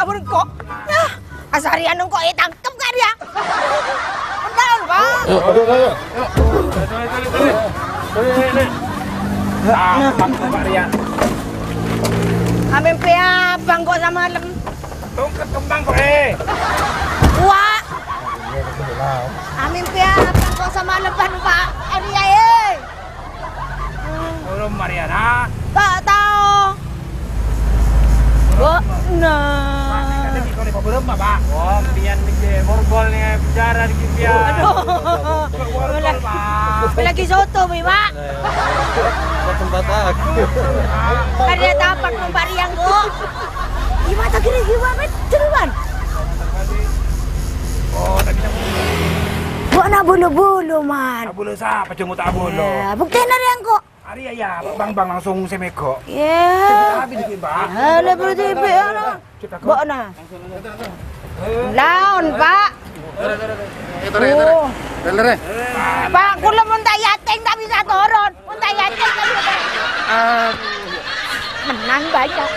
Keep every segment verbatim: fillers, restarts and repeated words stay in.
pun kok. Nah, asarian kok ditangkep kan ya. Benar, Pak. Aduh, aduh, aduh. Ah, Pak Rian. Amin pia bang kok sama lem. Tongkat kembang kok eh. Wah. Amin pia bang kok sama leban Pak Arya eh. Belum Mariana. Tak tahu. Oh, nah. Belum Pak. Wah, pian mikir borbol nih bicara dikit ya. Aduh. Lagi soto, Pak. Tempat aku. Ada tapak nombor yang kok. Gimana kira gimana teruan? Oh, tak bisa. Buat nak bulu-bulu man. Bulu siapa cuma tak bulu. Ya, bukti nari yang kok. Hari ya, bang bang langsung semeko. Ya. Habis dikit Pak. Ada berarti ya. Buat na. Laun Pak. Itu re, itu re. Bener re. Pak, kula mun tak yating tak bisa turun. Mun tak yating tak bisa. Menang baca.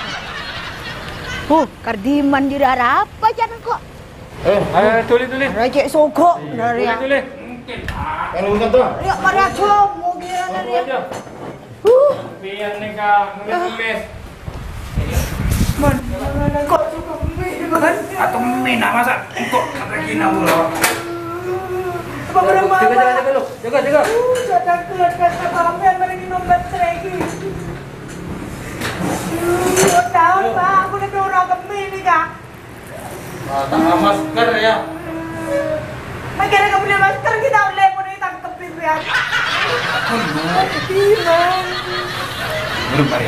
Huh, kardiman di darah apa jangan kok. Eh, ayo tulis tulis. Rajek sogok dari yang. Tulis. Mungkin. Kalau bukan tuh. Ya pada com mau kira dari yang. Huh. Pian nikah nulis-nulis. Man, kok cukup mie man? Atau mie nak masak kok lagi nak bulu. Apa berapa? Jaga jaga jaga lu. Jaga jaga. Uh, sudah keluar kata pamer mereka nomor lagi. Uh, tahu Pak, aku udah dorong ke mie nih Kak. Mata masker ya. Makanya kamu beli masker kita boleh mau ditangkepin ya. Gimana? Belum Pak ya.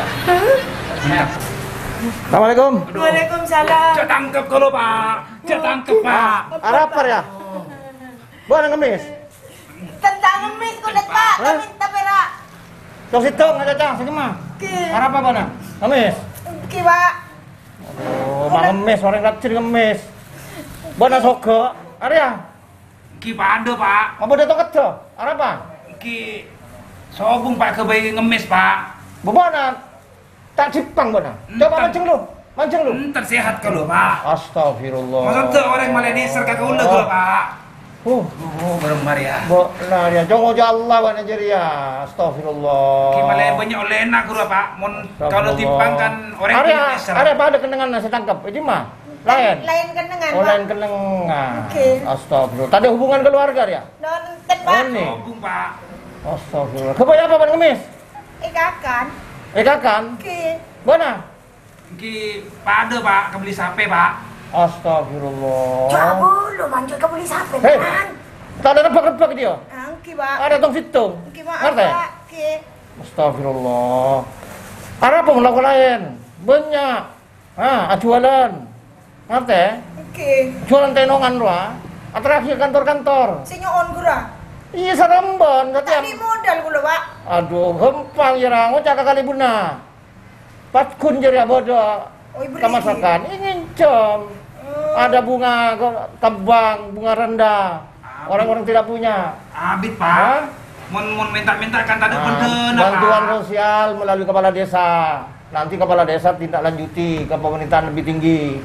Assalamualaikum. Waalaikumsalam. Cak tangkap kalau Pak. Cak tangkap Pak. Arab ya. Buat ngemis. Tentang ngemis kulit Pak, kami minta perak. Tok situ ada cang segema. Ki. Arab apa bana? Ngemis. Ki Pak. Oh, bang ngemis orang kecil ngemis. Bana sogo. Arya. Ki pado Pak. Apa dia tok kedo? Arab apa? Ki sobung Pak kebayi ngemis Pak. Bobana. Tak cipang bana. Coba mancing lu. Mancing lu. Entar sehat kalau Pak. Astagfirullah. Masa tuh orang malah deser kakak ulah kalau Pak. Uh, Oh, bareng Maria. bo nah ya jongo Allah wana jeria. Astagfirullah. Ki malah banyak oleh enak kalau Pak. Mon kalau timpang kan orang Arya, deser. Arya pada kenangan nasi tangkap. Ini mah lain. Lain kenangan Oh, Pak. lain kenangan. Oke. Astagfirullah. Tadi hubungan keluarga ya? Nonton Pak. Oh, nih. Sobung Pak. Astagfirullah. Kebaya apa Pan Ngemis? Ikakan. Eh kakan? Ki. Mana? Ki pado Pak kebeli sape Pak. Astagfirullah. Coba lu manjur kamu beli sapi Hei. kan? Tak ada rebak-rebak dia. Angki Pak. Ada tong situng. Ki Pak. Ngerti? Pak. Ki. Astagfirullah. Ada apa melakukan lain? Banyak. Ah, jualan. Ngerti? Ki. Jualan tenongan lu ah. Atraksi kantor-kantor. Sinyoon gura. Iya serembon. Tadi Tadi modal gula Pak. aduh, hempang ya ngocak kali buna. Pas kun jadi bodoh. Oh, ibu Kemasakan ingin com. Ada bunga ke- kembang, bunga rendah. Orang-orang tidak punya. Abit Hah? Pak. Mon mon minta-minta kan tadi Nah, penden bantuan Pak. sosial melalui kepala desa. Nanti kepala desa tindak lanjuti ke pemerintahan lebih tinggi.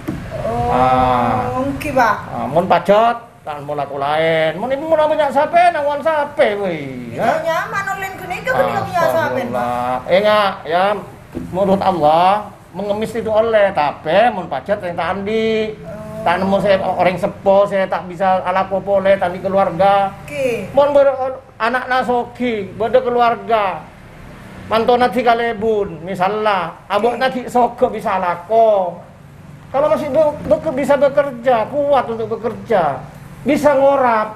Ah. Oh, angki Pak. Ah, mun pacot, tan mau laku lain. Mun ibu mau banyak sape, nanguan sape, woi. Itu nyaman online kuning ke punya punya sapi Pak. Eh enggak, ya menurut Allah mengemis itu oleh, tapi mun pacot yang tak andi. Tak nemu saya orang sepo, saya tak bisa ala popole tadi keluarga. Ki. Mun ber anak nasoki, beda keluarga. Mantona si kalebun, misalnya, abok nanti soko bisa lako. Kalau masih be be bisa bekerja, kuat untuk bekerja, bisa ngorap,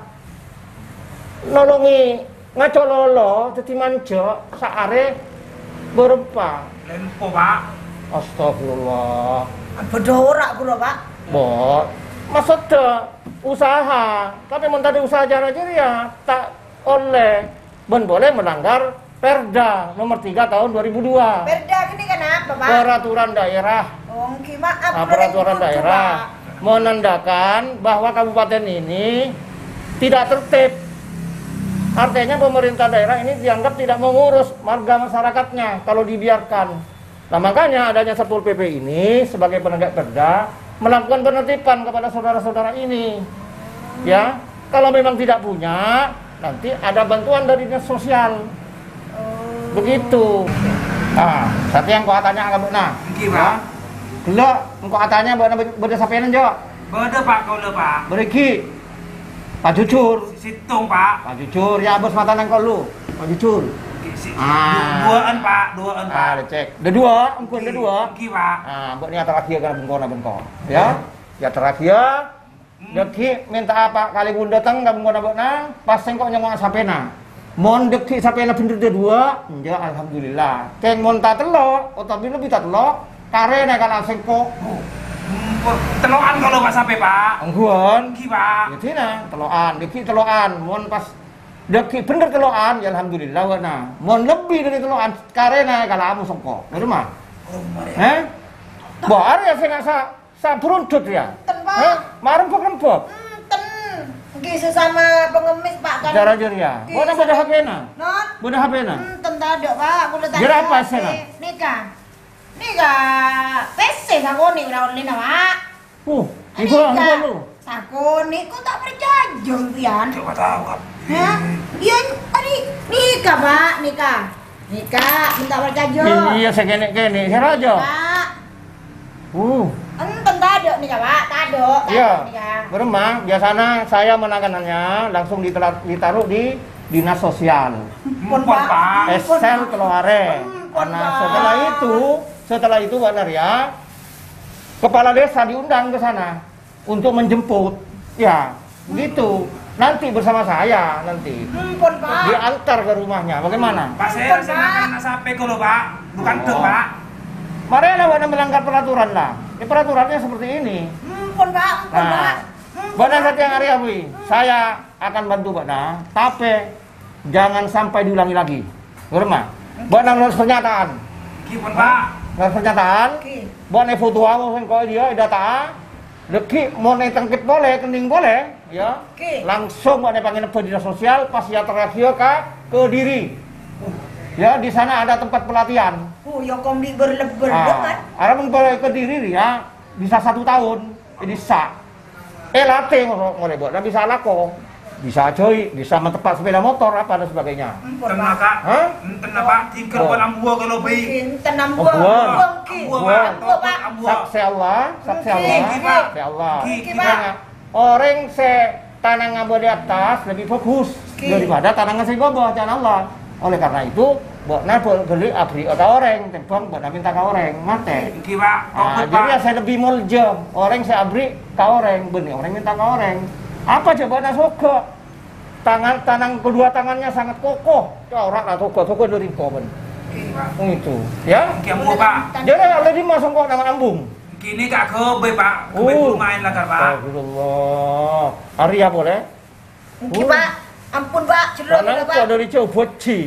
nolongi ngaco lolo, jadi manjo, saare berupa. Lempo Pak. Astagfirullah. Bedorak gula Pak. Bo, maksudnya usaha, tapi mun tadi usaha jara ya tak oleh, ben boleh melanggar Perda nomor tiga tahun dua ribu dua. Perda ini kenapa Pak? Peraturan daerah. Oh, angki maaf. Nah, peraturan daerah menandakan bahwa kabupaten ini tidak tertib. Artinya pemerintah daerah ini dianggap tidak mengurus warga masyarakatnya kalau dibiarkan. Nah makanya adanya Satpol P P ini sebagai penegak perda melakukan penertiban kepada saudara-saudara ini. Ya, kalau memang tidak punya, nanti ada bantuan dari dinas sosial. Begitu. Nah, satu yang kau tanya kamu nah. Ya. Gelo, engkau katanya buat beda sapenan jo. Beda Pak, kau le Pak. Beriki. Pak jujur. Situng Pak. Pak jujur ya bos mata nang kau lu. Pak jujur. Ah. Duaan Pak, duaan Pak. Ah, cek. Ada dua, engkau ada dua. Iki Pak. Ah, buat ni terakhir kan bengkau na bengkau. Ya. Ya terakhir. Deki minta apa kali bun datang ka bengkau na bengkau pas engkau nyamong sapena. Mon deki sapena bener dua, ya alhamdulillah. Keng mon ta telo, utawi lebih ta telo. Karena kalau sengko teloan kalau Pak sampai Pak. Angguan. Iki Pak. Ya tina, teloan, deki teloan. Mon pas deki bener teloan, ya alhamdulillah wana. Mon lebih dari teloan karena kalau amu sengko. Bener mah? Eh? Bo are ya sing asa sa beruntut ya. Eh? Marem kok rempok. Ten. Nggih sesama pengemis Pak kan. Jara-jara ya. Bona boda H P-na. Not. Boda H P-na. Hmm, tentado Pak, aku letak. Jara apa sana? Nikah. Nikah. P C sakone ora online Pak. Uh, iku anggo lu. Sakone kok tak percaya pian. Coba tahu Kak. Hah? Iya, tadi nikah Pak, nikah. Nikah, minta percaya. Iya sekene-kene, seraja. Pak. Uh. Enten tado nikah Pak, tado. Iya, beremang. Biasanya saya menanganannya langsung ditela- ditaruh di dinas sosial. Pun Pak. Esel Keloare. Pun, Nah, Pak. setelah itu, setelah itu benar ya, kepala desa diundang ke sana untuk menjemput. Ya, begitu. Nanti bersama saya nanti Pun Pak. diantar ke rumahnya. Bagaimana? Pak saya laksanakan sampai kalau Pak, bukan tuh Oh. Pak. Mari anda melanggar peraturan lah. Ya, peraturannya seperti ini. Pun Pak, pun Pak. Nah, Bana satu yang hari abui, saya akan bantu Bana, tapi jangan sampai diulangi lagi. Berma, Bana harus pernyataan. Gimana Pak? Harus pernyataan. Oke. Bana foto awal kau dia data. Deki mau tangkit boleh, kening boleh, ya. Oke. Langsung Bana panggil ke dinas sosial, pas ya terakhir ke Kediri. Ya, di sana ada tempat pelatihan. Oh, ya kom di berlebar Ah, kan? ada pun boleh ke diri ya, bisa satu tahun, jadi sah. Eh latih boleh buat, dan bisa lako, bisa coy, bisa mentepat sepeda motor apa dan sebagainya. Pun Tenang Pak. Kak. Hah? Tenang Pak, tinggal Oh. dalam buah kalau bayi. Mungkin tenam Oh, buah. buah. Buah, oke. Buah, Buah. Buah, Pak. Saksi Allah, saksi Oke, Allah, oke, Pak. saksi Allah. Oke, oke, Makanya, Pak. orang se tanah ngabah di atas lebih fokus Oke. daripada tanah ngasih bawah jalan Allah. Oleh karena itu, buat napa beli abri atau orang, tembang buat minta ke orang, mate. Iki Pak, Nah, komplit jadi ya Pak. saya lebih muljem. Orang saya abri ke orang, benih orang minta ke orang. Apa coba nasoka? Tangan tangan kedua tangannya sangat kokoh. Ya orang lah toko toko dari komen. Oh itu, ya. Iki ambu Pak. Jadi ada di masuk kok nama ambung. Kini Kak kebe Pak, kebe Oh. main lah Kak Pak. Astagfirullah. Arya boleh? Oke, Pak. Ampun Pak, celok Karena udah Pak. kok dari coba ci.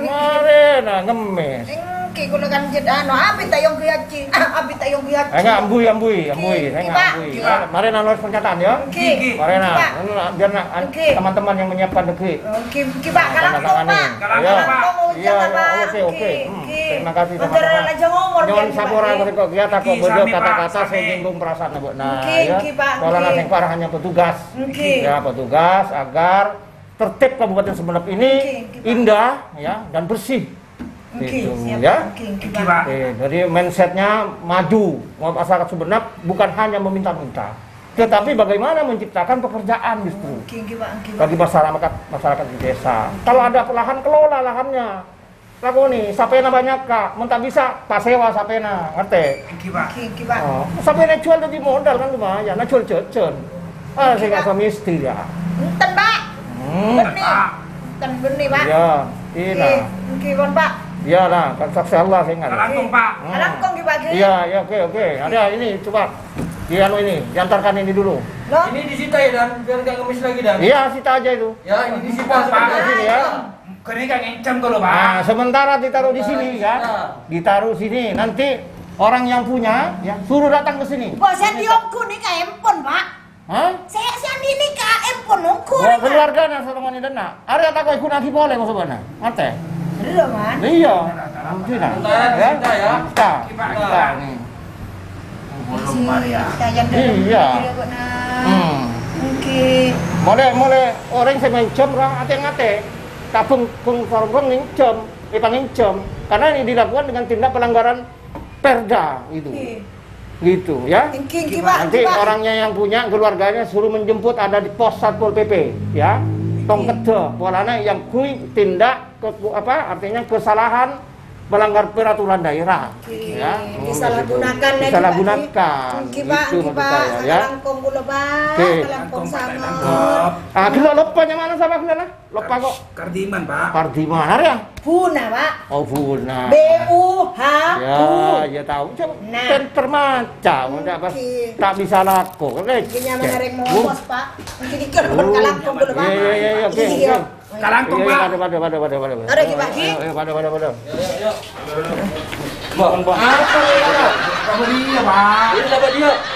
Mare nah ngemes. Oke, kalau kan jadi ano, abi tayong kiyaci. Ah, abi tayong kiyaci. Eh enggak ambui ambui ambui, Oke, saya Pak. enggak ambui. Oke, Pak. Mari nalar pernyataan ya. Oke. Mari nah, Pak. biar nak Oke. teman-teman yang menyiapkan deki. Oke, oke Pak, Nah, kalang tanda dong tanganin. Pak. Kalang Ya. dong, Pak. Iya, iya, oke, oke. Hmm, terima kasih Betul teman-teman. aja ngomong Jangan dia, sapora Pak. kok kita kok Oke, bodoh sami, Pak, kata-kata sami. saya nyinggung perasaan Ibu. Nah, Oke, ya. oke, Pak, Kalau oke. yang parah hanya petugas. Oke. Ya, petugas agar tertib Kabupaten Sumeneb ini Oke, oke, Pak. indah ya dan bersih. Oke, Gitu, siap. ya. Oke, oke, Iki Pak. Pak. Oke, jadi mindsetnya maju. Masyarakat Sumeneb bukan hanya meminta-minta, tetapi bagaimana menciptakan pekerjaan justru Oke, oke, Pak. Oke, Pak. bagi masyarakat masyarakat di desa. Kalau ada lahan, kelola lahannya. Lagu nih, sapena banyak kak, mentah bisa pasewa sapena, ngerti? Iki Pak. Oke, oke, Pak. Oh, sapena jual jadi modal kan lumayan, nah jual cecen. Ah, saya nggak suami istri ya. Enten Pak. Hmm, Benih. Pak. Enten benih Pak. ya, Oke, iya, oke, Bon Pak. iya lah, kan saksi Allah saya nggak. Kalang dong Pak. Hmm. Alang kong Pak. Iya, iya, oke, oke. Ada ini, coba, di anu ini, diantarkan ini dulu. Loh? Ini disita ya Dan, biar nggak ngemis lagi Dan. Iya, sita aja itu. Ya ini disita Pak. sebentar. Di sini ya. Kini kan encam kalau Nah, Pak. sementara ditaruh di sini ya, ditaruh sini. Nanti orang yang punya, ya, suruh datang ke sini. Bos saya diongku nih ke empon Pak. Hah? Saya saya ini ke empon ongku. Wah, keluarga na sama ni dana. Ada tak kau ikut nanti boleh kau sebenarnya. Mate. Belum man. Iya. Tidak. Sementara disita ya. Kita. Kita. Kita nih. Si Kayan dalam Iya. dia buat nak. Hmm. Mungkin. Mulai mulai orang saya minjem orang ate-ate, tabung pung sorong minjem, ipang minjem, karena ini dilakukan dengan tindak pelanggaran perda itu, gitu ya. Mungkin kibat. Nanti orangnya yang punya keluarganya suruh menjemput ada di pos satpol pp, ya. Tong kede, polanya yang kui tindak ke, apa artinya kesalahan melanggar peraturan daerah, Oke. ya. Disalahgunakan lagi, Disalahgunakan, Mungkin Pak, itu mungkin maksud Pak, saya, ya. langkong gula Pak, Oke. langkong sangat. Ah, kita lupa yang mana sama kita lah? Lupa kok. Kardiman, Pak. Pardiman hari ya? Puna Pak. Oh, Buna. B U H Ya, U. ya tahu. Coba Nah. pinter macam, tidak pas Oke. tak bisa laku. Mungkin yang menarik mau Bu. bos Pak. Mungkin ikan berkalangkong gula Pak. Iya, iya, iya, oke, Iya. oke. Kalangkong, Iya, Pak. Pada, pada, pada, pada, pada. Ada lagi, Pak, Ki? Ayo, pada, pada, pada. Bang, apa ya? Kamu dia, Pak. Ini dapat dia.